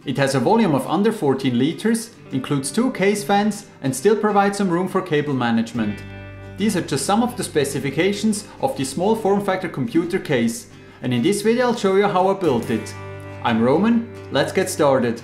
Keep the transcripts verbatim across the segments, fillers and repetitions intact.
It has a volume of under fourteen liters, includes two case fans and still provides some room for cable management. These are just some of the specifications of this small form factor computer case, and in this video I'll show you how I built it. I'm Roman, let's get started.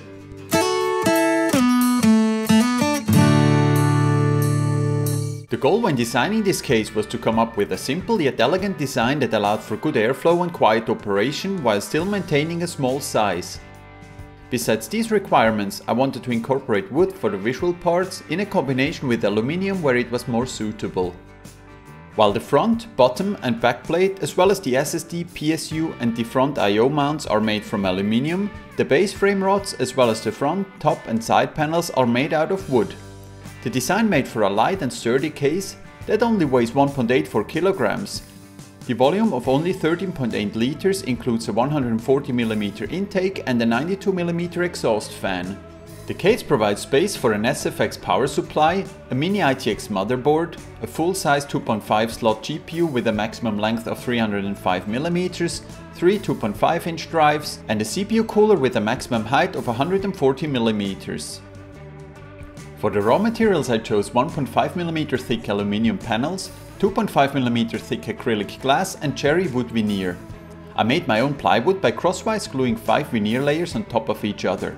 The goal when designing this case was to come up with a simple yet elegant design that allowed for good airflow and quiet operation while still maintaining a small size. Besides these requirements, I wanted to incorporate wood for the visual parts in a combination with aluminium where it was more suitable. While the front, bottom and back plate as well as the S S D, P S U and the front I O mounts are made from aluminium, the base frame rods as well as the front, top and side panels are made out of wood. The design made for a light and sturdy case that only weighs one point eight four kilograms. The volume of only thirteen point eight liters includes a one hundred forty millimeter intake and a ninety-two millimeter exhaust fan. The case provides space for an S F X power supply, a Mini I T X motherboard, a full-size two point five slot G P U with a maximum length of three hundred five millimeters, three two point five inch drives and a C P U cooler with a maximum height of one hundred forty millimeters. For the raw materials I chose one point five millimeter thick aluminium panels, two point five millimeter thick acrylic glass and cherry wood veneer. I made my own plywood by crosswise gluing five veneer layers on top of each other.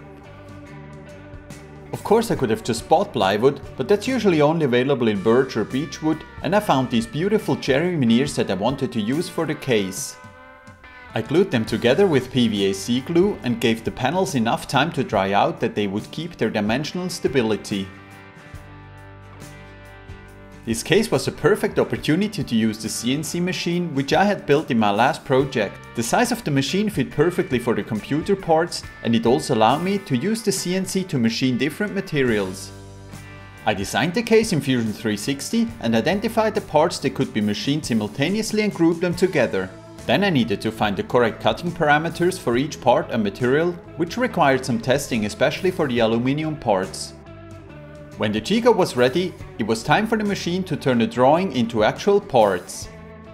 Of course I could have just bought plywood, but that's usually only available in birch or beechwood, and I found these beautiful cherry veneers that I wanted to use for the case. I glued them together with P V A C glue and gave the panels enough time to dry out that they would keep their dimensional stability. This case was a perfect opportunity to use the C N C machine which I had built in my last project. The size of the machine fit perfectly for the computer parts and it also allowed me to use the C N C to machine different materials. I designed the case in Fusion three sixty and identified the parts that could be machined simultaneously and grouped them together. Then I needed to find the correct cutting parameters for each part and material, which required some testing especially for the aluminium parts. When the Giga was ready, it was time for the machine to turn the drawing into actual parts.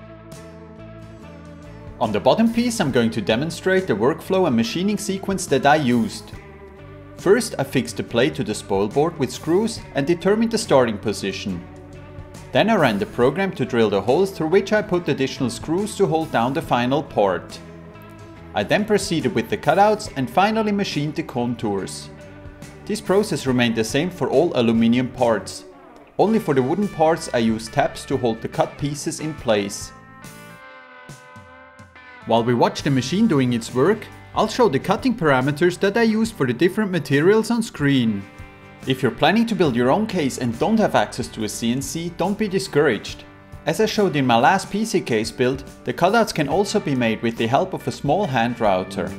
On the bottom piece I'm going to demonstrate the workflow and machining sequence that I used. First I fixed the plate to the spoil board with screws and determined the starting position. Then I ran the program to drill the holes through which I put additional screws to hold down the final part. I then proceeded with the cutouts and finally machined the contours. This process remained the same for all aluminium parts. Only for the wooden parts I used tabs to hold the cut pieces in place. While we watch the machine doing its work, I'll show the cutting parameters that I used for the different materials on screen. If you're planning to build your own case and don't have access to a C N C, don't be discouraged. As I showed in my last P C case build, the cutouts can also be made with the help of a small hand router.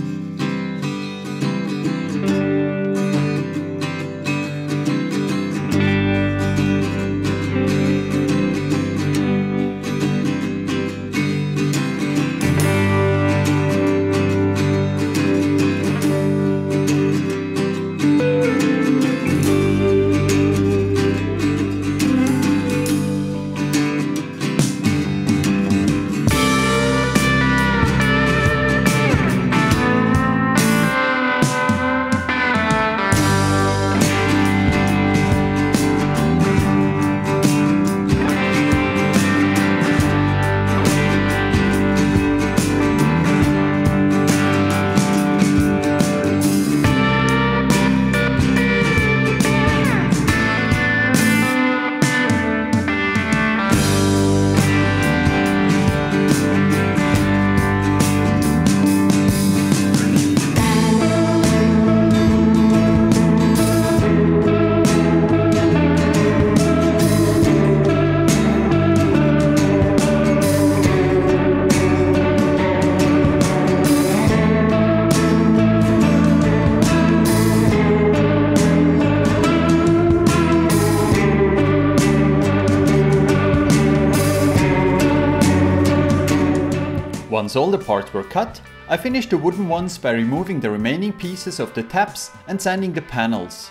Once all the parts were cut, I finished the wooden ones by removing the remaining pieces of the tabs and sanding the panels.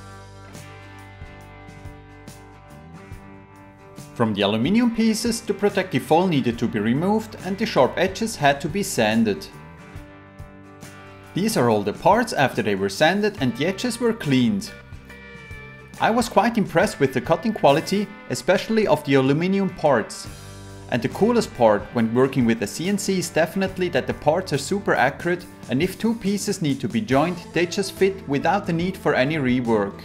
From the aluminium pieces, the protective foil needed to be removed and the sharp edges had to be sanded. These are all the parts after they were sanded and the edges were cleaned. I was quite impressed with the cutting quality, especially of the aluminium parts. And the coolest part when working with a C N C is definitely that the parts are super accurate, and if two pieces need to be joined, they just fit without the need for any rework.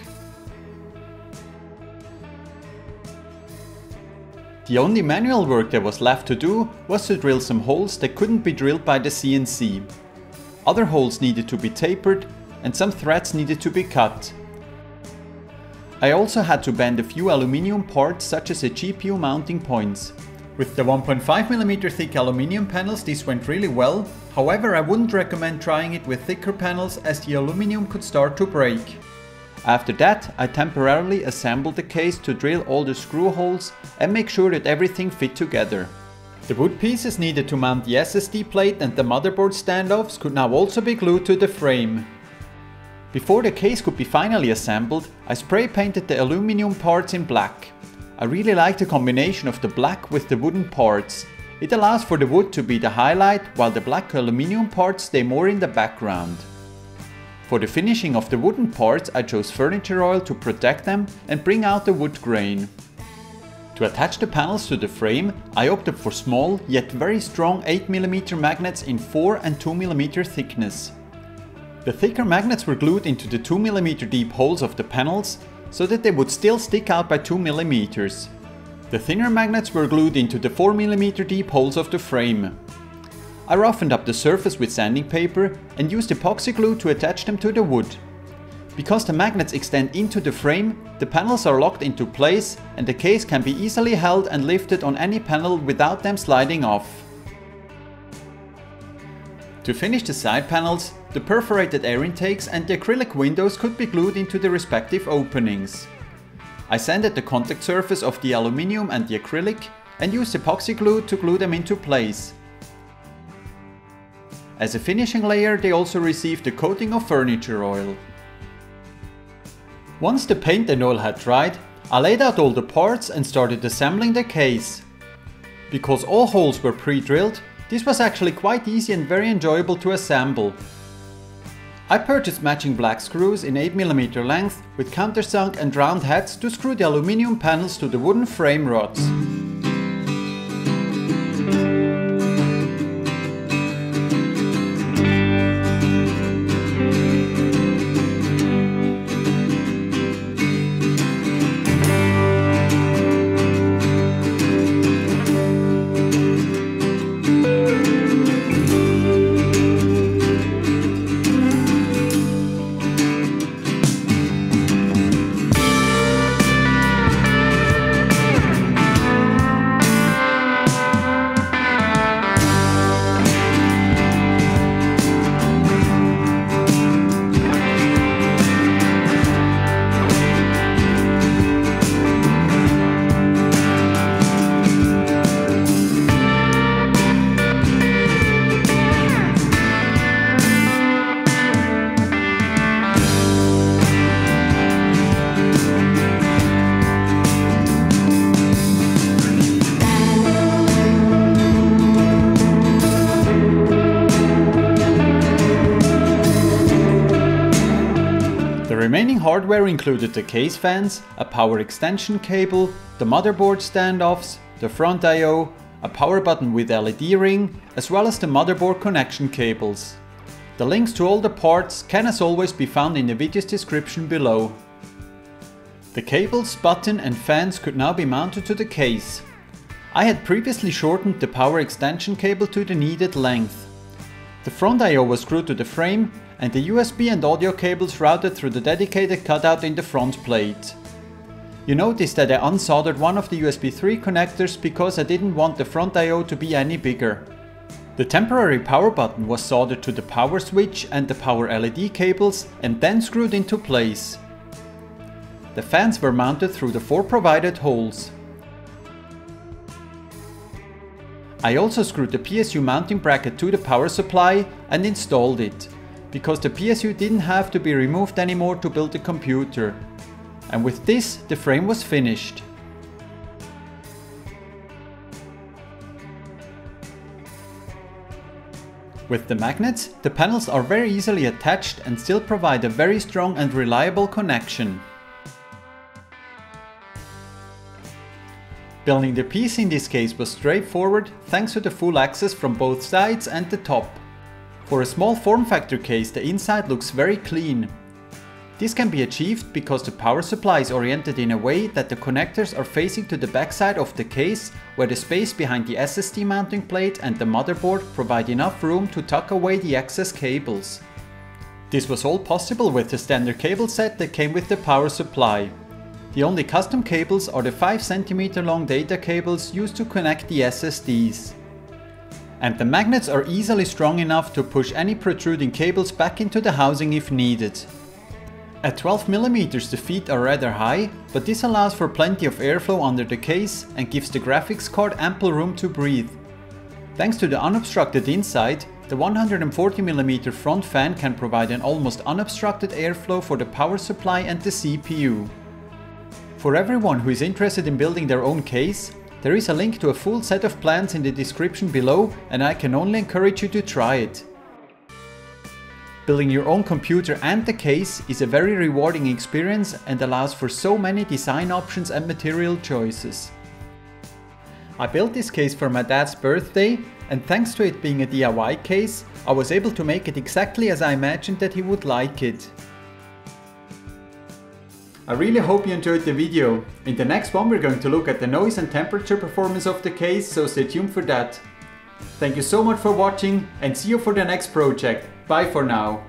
The only manual work that was left to do was to drill some holes that couldn't be drilled by the C N C. Other holes needed to be tapered and some threads needed to be cut. I also had to bend a few aluminium parts such as the G P U mounting points. With the one point five millimeter thick aluminium panels this went really well, however I wouldn't recommend trying it with thicker panels as the aluminium could start to break. After that I temporarily assembled the case to drill all the screw holes and make sure that everything fit together. The wood pieces needed to mount the S S D plate and the motherboard standoffs could now also be glued to the frame. Before the case could be finally assembled, I spray painted the aluminium parts in black. I really like the combination of the black with the wooden parts. It allows for the wood to be the highlight while the black aluminium parts stay more in the background. For the finishing of the wooden parts I chose furniture oil to protect them and bring out the wood grain. To attach the panels to the frame I opted for small yet very strong eight millimeter magnets in four and two millimeter thickness. The thicker magnets were glued into the two millimeter deep holes of the panels, so that they would still stick out by two millimeters. The thinner magnets were glued into the four millimeter deep holes of the frame. I roughened up the surface with sanding paper and used epoxy glue to attach them to the wood. Because the magnets extend into the frame, the panels are locked into place and the case can be easily held and lifted on any panel without them sliding off. To finish the side panels, the perforated air intakes and the acrylic windows could be glued into the respective openings. I sanded the contact surface of the aluminium and the acrylic and used epoxy glue to glue them into place. As a finishing layer they also received a coating of furniture oil. Once the paint and oil had dried, I laid out all the parts and started assembling the case. Because all holes were pre-drilled, this was actually quite easy and very enjoyable to assemble. I purchased matching black screws in eight millimeter length with countersunk and round heads to screw the aluminium panels to the wooden frame rods. The remaining hardware included the case fans, a power extension cable, the motherboard standoffs, the front I O, a power button with L E D ring, as well as the motherboard connection cables. The links to all the parts can as always be found in the video's description below. The cables, button and fans could now be mounted to the case. I had previously shortened the power extension cable to the needed length. The front I O was screwed to the frame and the U S B and audio cables routed through the dedicated cutout in the front plate. You notice that I unsoldered one of the U S B three connectors because I didn't want the front I O to be any bigger. The temporary power button was soldered to the power switch and the power L E D cables and then screwed into place. The fans were mounted through the four provided holes. I also screwed the P S U mounting bracket to the power supply and installed it, because the P S U didn't have to be removed anymore to build the computer. And with this, the frame was finished. With the magnets, the panels are very easily attached and still provide a very strong and reliable connection. Building the P C in this case was straightforward thanks to the full access from both sides and the top. For a small form factor case, the inside looks very clean. This can be achieved because the power supply is oriented in a way that the connectors are facing to the backside of the case, where the space behind the S S D mounting plate and the motherboard provide enough room to tuck away the excess cables. This was all possible with the standard cable set that came with the power supply. The only custom cables are the five centimeter long data cables used to connect the S S Ds. And the magnets are easily strong enough to push any protruding cables back into the housing if needed. At twelve millimeters the feet are rather high, but this allows for plenty of airflow under the case and gives the graphics card ample room to breathe. Thanks to the unobstructed inside, the one hundred forty millimeter front fan can provide an almost unobstructed airflow for the power supply and the C P U. For everyone who is interested in building their own case, there is a link to a full set of plans in the description below, and I can only encourage you to try it. Building your own computer and the case is a very rewarding experience and allows for so many design options and material choices. I built this case for my dad's birthday, and thanks to it being a D I Y case, I was able to make it exactly as I imagined that he would like it. I really hope you enjoyed the video. In the next one we're going to look at the noise and temperature performance of the case, so stay tuned for that. Thank you so much for watching and see you for the next project. Bye for now.